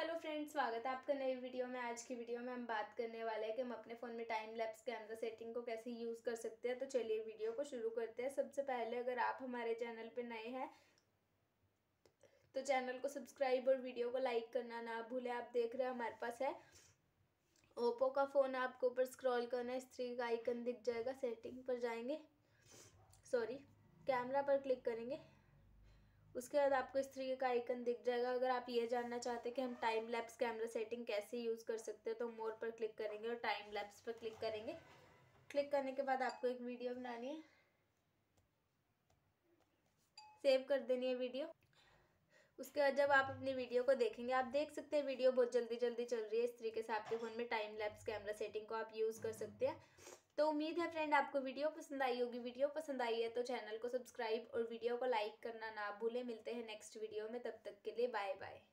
Hello friends, स्वागत है आपका नई वीडियो में। आज की वीडियो में हम बात करने वाले हैं कि हम अपने फ़ोन में टाइम लैप्स कैमरा सेटिंग को कैसे यूज़ कर सकते हैं। तो चलिए वीडियो को शुरू करते हैं। सबसे पहले अगर आप हमारे चैनल पे नए हैं तो चैनल को सब्सक्राइब और वीडियो को लाइक करना ना भूलें। आप देख रहे हैं हमारे पास है ओप्पो का फ़ोन। आपको ऊपर स्क्रॉल करना है, इस तरीके का आइकन दिख जाएगा। सेटिंग पर जाएंगे, कैमरा पर क्लिक करेंगे। उसके बाद आपको इस तरीके का आइकन दिख जाएगा। अगर आप ये जानना चाहते हैं कि हम टाइम लैप्स कैमरा सेटिंग कैसे यूज़ कर सकते हैं तो मोर पर क्लिक करेंगे और टाइम लैप्स पर क्लिक करेंगे। क्लिक करने के बाद आपको एक वीडियो बनानी है, सेव कर देनी है वीडियो। उसके बाद जब आप अपनी वीडियो को देखेंगे, आप देख सकते हैं वीडियो बहुत जल्दी जल्दी चल रही है। इस तरीके से आपके फ़ोन में टाइम लैप्स कैमरा सेटिंग को आप यूज़ कर सकते हैं। तो उम्मीद है फ्रेंड आपको वीडियो पसंद आई होगी। वीडियो पसंद आई है तो चैनल को सब्सक्राइब और वीडियो को लाइक करना ना भूलें। मिलते हैं नेक्स्ट वीडियो में, तब तक के लिए बाय बाय।